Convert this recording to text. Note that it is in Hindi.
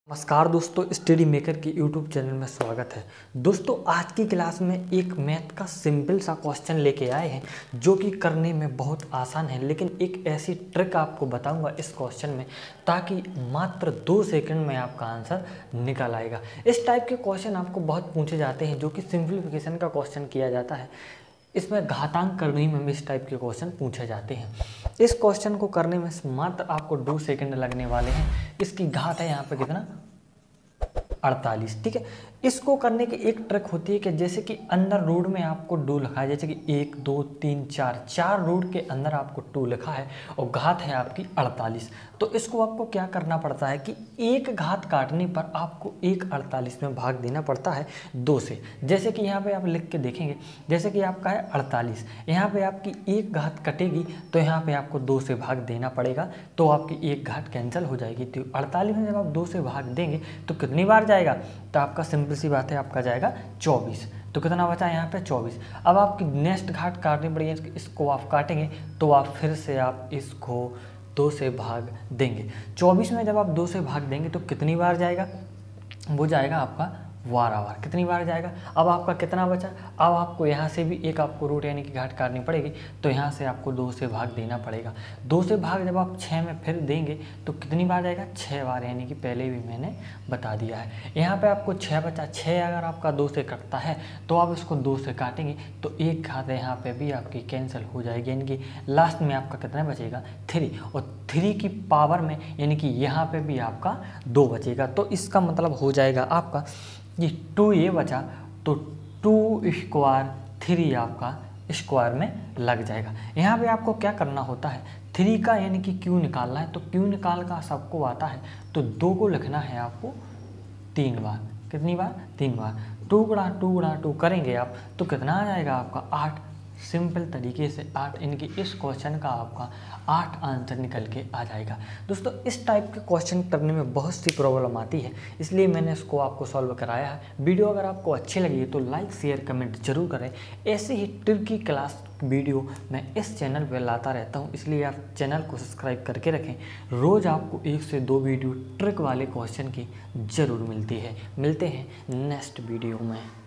नमस्कार दोस्तों, स्टडी मेकर की यूट्यूब चैनल में स्वागत है। दोस्तों आज की क्लास में एक मैथ का सिंपल सा क्वेश्चन लेके आए हैं जो कि करने में बहुत आसान है, लेकिन एक ऐसी ट्रिक आपको बताऊंगा इस क्वेश्चन में ताकि मात्र 2 सेकंड में आपका आंसर निकल आएगा। इस टाइप के क्वेश्चन आपको बहुत पूछे जाते हैं जो कि सिंप्लीफिकेशन का क्वेश्चन किया जाता है। इसमें घातांक करने में भी इस टाइप के क्वेश्चन पूछे जाते हैं। इस क्वेश्चन को करने में मात्र आपको 2 सेकंड लगने वाले हैं। इसकी घात है यहाँ पे कितना 48। ठीक है, इसको करने की एक ट्रिक होती है कि जैसे कि अंदर रूट में आपको 2 लिखा है, जैसे कि 1 2 3 4 रूट के अंदर आपको 2 लिखा है और घात है आपकी 48। तो इसको आपको क्या करना पड़ता है कि एक घात काटने पर आपको 1/48 में भाग देना पड़ता है 2 से। जैसे कि यहाँ पे आप लिख के देखेंगे, जैसे कि आपका है 48, यहाँ पे आपकी एक घात कटेगी तो यहाँ पे आपको 2 से भाग देना पड़ेगा, तो आपकी एक घात कैंसिल हो जाएगी। तो 48 में जब आप 2 से भाग देंगे तो कितनी बार जाएगा, तो आपका सिंपल सी बात है, आपका जाएगा 24। तो कितना बचा यहाँ पे 24। अब आपकी नेक्स्ट घाट काटनी पड़ेगी, इसको आप काटेंगे तो आप फिर से आप इसको 2 से भाग देंगे। 24 में जब आप 2 से भाग देंगे तो कितनी बार जाएगा, वो जाएगा आपका 12 बार। कितनी बार जाएगा। अब आपका कितना बचा, अब आपको यहाँ से भी एक आपको रूट यानी कि घाट काटनी पड़ेगी, तो यहाँ से आपको 2 से भाग देना पड़ेगा। 2 से भाग जब आप 6 में फिर देंगे तो कितनी बार जाएगा, 6 बार, यानी कि पहले भी मैंने बता दिया है। यहाँ पे आपको 6 बचा। 6 अगर आपका 2 से कटता है तो आप इसको 2 से काटेंगे तो एक घात यहाँ पे भी आपकी कैंसिल हो जाएगी, यानी कि लास्ट में आपका कितना बचेगा 3, और 3 की पावर में यानी कि यहाँ पे भी आपका 2 बचेगा। तो इसका मतलब हो जाएगा आपका ये 2 ये बचा, तो 2 स्क्वायर 3 आपका स्क्वायर में लग जाएगा। यहाँ पे आपको क्या करना होता है, 3 का यानी कि क्यू निकालना है, तो क्यू निकाल का सबको आता है, तो 2 को लिखना है आपको 3 बार। कितनी बार, 3 बार। 2 गुणा 2 गुणा 2 करेंगे आप तो कितना आ जाएगा आपका 8। सिंपल तरीके से 8, यानी कि इस क्वेश्चन का आपका 8 आंसर निकल के आ जाएगा। दोस्तों इस टाइप के क्वेश्चन करने में बहुत सी प्रॉब्लम आती है, इसलिए मैंने इसको आपको सॉल्व कराया है। वीडियो अगर आपको अच्छी लगी तो लाइक शेयर कमेंट जरूर करें। ऐसे ही ट्रिकी क्लास वीडियो मैं इस चैनल पर लाता रहता हूं, इसलिए आप चैनल को सब्सक्राइब करके रखें। रोज़ आपको 1 से 2 वीडियो ट्रिक वाले क्वेश्चन की ज़रूर मिलती है। मिलते हैं नेक्स्ट वीडियो में।